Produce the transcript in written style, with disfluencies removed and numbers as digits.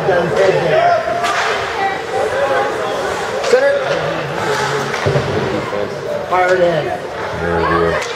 shotgun head there. Center. Fire it in. There we go.